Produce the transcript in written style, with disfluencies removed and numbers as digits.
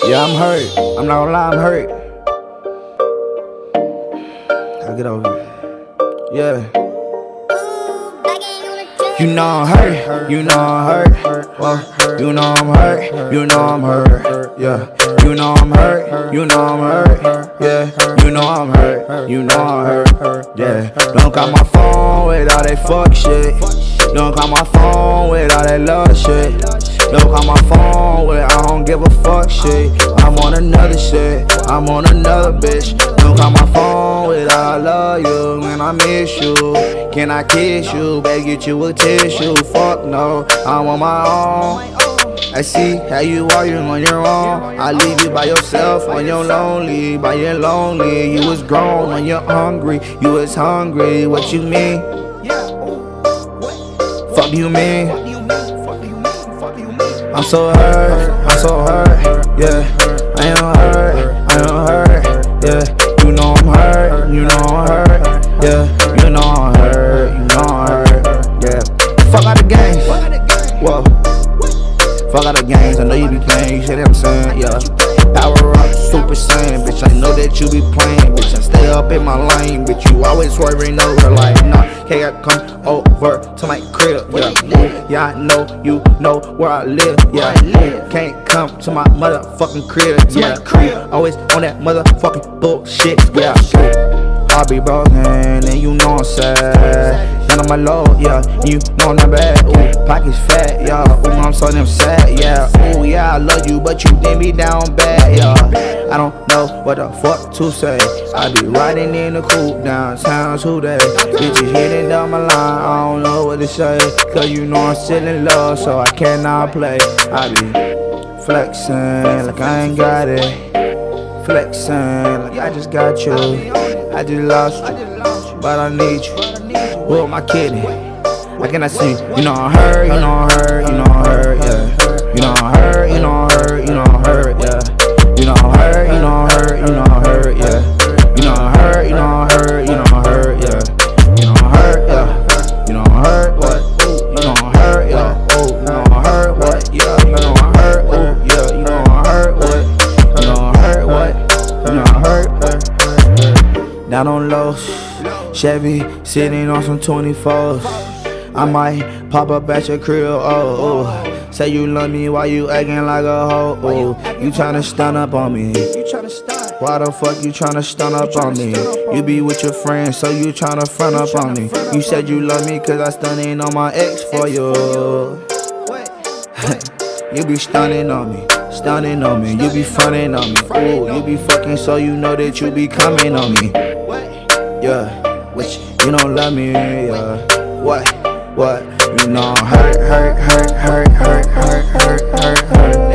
Yeah, I'm hurt. I'm not gonna lie, I'm hurt. I'll get over it. Yeah. You know I'm hurt. You know I'm hurt. Well, you know I'm hurt. You know I'm hurt. Yeah. You know I'm hurt. You know I'm hurt. Yeah. You know I'm hurt. You know I'm hurt. Yeah. Don't call my phone with all that fuck shit. Don't call my phone with all that love shit. Don't call my phone with I don't give a fuck shit. I'm on another shit. I'm on another bitch. Don't call my phone with I love you and I miss you. Can I kiss you? Better get you a tissue. Fuck no, I'm on my own. I see how you are, you on your own. I leave you by yourself when you're lonely. By you're lonely, you was grown when you're hungry. You was hungry, what you mean? Fuck you mean? I'm so hurt, yeah. I am hurt, yeah. You know I'm hurt, you know I'm hurt, yeah. You know I'm hurt, you know I'm hurt, yeah. Fuck out the games, whoa. Fuck out the games, I know you be playing, you see what I'm saying, yeah. Power up, Super Saiyan, bitch, I know that you be playing, bitch, I stay up in my lane, bitch, you always swerving over like, nah, can't I come over to my crib, yeah. Yeah, I know, you know where I live, yeah. Can't come to my motherfucking crib, yeah. Always on that motherfucking bullshit, yeah. I be broken, and you know I'm sad. Down on my low, yeah, you know I'm not bad. Ooh, pockets fat, yeah. Ooh, I'm so damn sad, yeah. Ooh, yeah, I love you, but you did me down bad, yeah. I don't know what the fuck to say. I be riding in the coupe downtown today. Bitches hitting down my line, I don't know what to say. Cause you know I'm still in love, so I cannot play. I be flexing like I ain't got it. Flexing like I just got you. I just lost you, but I need you. Who am I kidding? I cannot see you. You know I'm hurt, you know I'm hurt, you know I'm hurt, yeah. You know I'm hurt, you know I'm hurt, you know I'm hurt, yeah. You know I'm hurt, you know I'm hurt, you know I'm hurt, yeah. You know I'm hurt, you know I'm hurt, you know I'm hurt, yeah. You know I'm hurt, yeah. You know I'm hurt, what? You know I'm hurt, yeah. Oh, you know I'm hurt, what? Yeah. You know I'm hurt, oh, yeah. You know I'm hurt, what? You know I'm hurt, what? You know I'm hurt, what? Down on low, Chevy sitting on some 24s. I might pop up at your crib, oh. Say you love me while you acting like a hoe, oh. You tryna stun up on me. Why the fuck you tryna stun up on me? You be with your friends, so you tryna front up on me. You said you love me cause I stunning on my ex for you. You be stunning on me. Stunning on me, you be fronting on me. Ooh, you be fucking so you know that you be coming on me. Yeah, which you don't love me, yeah. What? You know I'm hurt, hurt, hurt, hurt, hurt, hurt, hurt, hurt, hurt.